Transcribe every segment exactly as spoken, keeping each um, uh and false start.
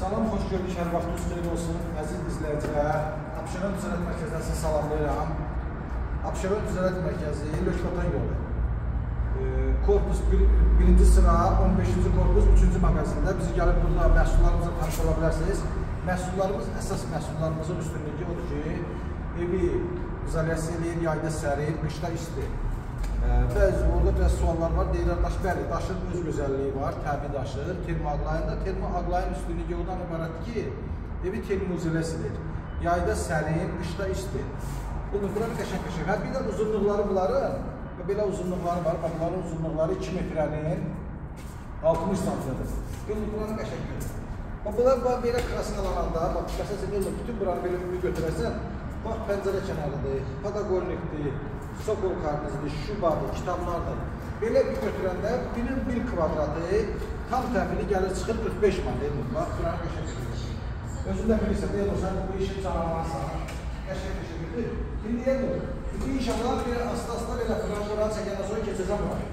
Salam, xoş gördük, hər vaxtınız xeyir olsun, əziz izləyicilər. Abşeron Ticarət Mərkəzindən sizi salamlayıram. Abşeron Ticarət Mərkəzi, Lökbatan yolu. Korpus birinci sıra, on beşinci korpus, üçüncü mağazində. Bizi gəlib burada məhsullarımızla tanış ola bilərsiniz. Məhsullarımız, əsas məhsullarımızın üstünlüyü odur ki, evi izolyasiya eləyir, yayda sərin, qışda isti. Bəzi orada biraz suallar var, deyirlər daş, bəli, daşın öz gözəlliyi var, təbii daşır, termoaqlayında. Termoaqlayın üstünlüyü ondan ibarətdir ki, evi termoizolasiyadır. Yayda sərin, qışda isti. Bunu buranı qəşəng-qəşəng. Hər bir də uzunluqları bunların, belə uzunluqları var, bunların uzunluqları iki metrənin altmış santimetrdir. Bunu buranı qəşəng görür. Bunlar belə krasını alanda, məsələn, bütün buranı belə ümumi götürərsən, bax, pəncərə kənarıdır, pedagoglikdir, sokol kartınızdır, şubadır, kitablardır. Belə bir götürəndə birinin bir kvadratı tam təxmini gəlir, çıxır qırx beş manat. Bax, buranı qəşəng götürür. Özündə bilirsən, deyil olsan, bu işin canlanarsan, qəşəng qəşəng götürür. İndi deyil olur. İndi inşallah bir asla-asla belə buranı çəkəndən sonra keçəcəm var.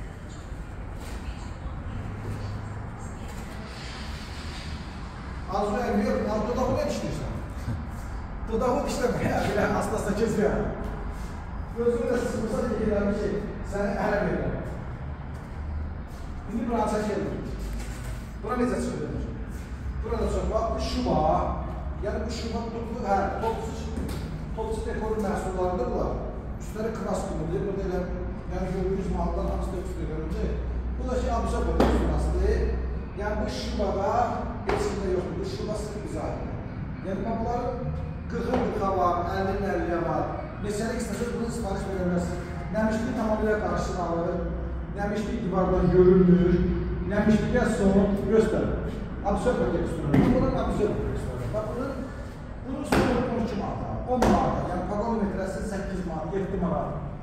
Arzu əmir, dodağı nə işləyirsən? Dodağı işləməyə, belə asla-asla keçməyəm. Gözümü də sıxırsa deyirəm ki, səni ələ verirəm. İndi buranı çəkildir. Bura necə çıxılır? Burada çox, bax, bu şuba, yəni bu şuba tutulur, hə, topçu dekoru məhsullarıdır bunlar. Üstləri kras qılırdır, burada elə, yəni gördüyünüz mallar hamısı da üstü göründür. Bu da ki, abisa qoyur üstünasıdır. Yəni bu şubada heç kimdə yoxdur, bu şuba sıxı bizə aydın. Yəni bunların qırxın qırxa var, əlinin əlliyə var. Neçəlik istəsək bunu sipariş verə bilərsiniz. Nəmişlik tamamilə qarşısını alır, nəmişlik divardan görünmür, nəmişliyə son göstərir. Absör bölgə üstünür. Bunun absör bölgə üstünür. Bax, bunun üstünür on iki manata, on manata, yəni paqon metrəsi səkkiz manat, yeddi manat.